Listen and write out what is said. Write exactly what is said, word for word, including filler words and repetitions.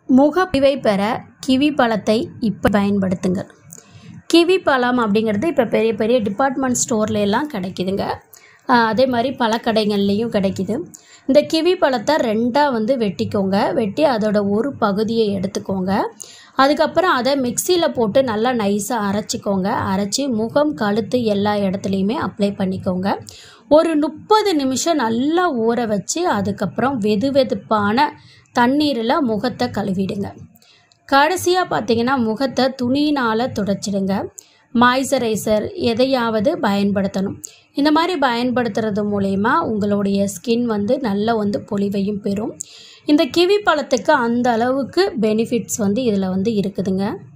முகப்பொலிவை பெற கிவி பழத்தை இப்போ பயன்படுத்துங்கள். கிவி பழம் அப்படிங்கிறது இப்போ பெரிய பெரிய டிபார்ட்மெண்ட் ஸ்டோர்ல எல்லாம் கிடைக்குதுங்க. அதே மாதிரி பழக்கடைகள்லேயும் கிடைக்குது. இந்த கிவி பழத்தை ரெண்டாக வந்து வெட்டிக்கோங்க. வெட்டி அதோட ஒரு பகுதியை எடுத்துக்கோங்க. அதுக்கப்புறம் அதை மிக்சியில் போட்டு நல்லா நைஸாக அரைச்சிக்கோங்க. அரைச்சி முகம், கழுத்து எல்லா இடத்துலையுமே அப்ளை பண்ணிக்கோங்க. ஒரு முப்பது நிமிஷம் நல்லா ஊற வச்சு அதுக்கப்புறம் வெது வெதுப்பான தண்ணீரில் முகத்தை கழுவிடுங்க. கடைசியாக பார்த்தீங்கன்னா முகத்தை துணியினால் துடைச்சிடுங்க. மாய்ஸ்சரைசர் எதையாவது பயன்படுத்தணும். இந்த மாதிரி பயன்படுத்துறது மூலயமா உங்களுடைய ஸ்கின் வந்து நல்ல வந்து பொலிவையும் பெறும். இந்த கிவி பழத்துக்கு அந்த அளவுக்கு பெனிஃபிட்ஸ் வந்து இதில் வந்து இருக்குதுங்க.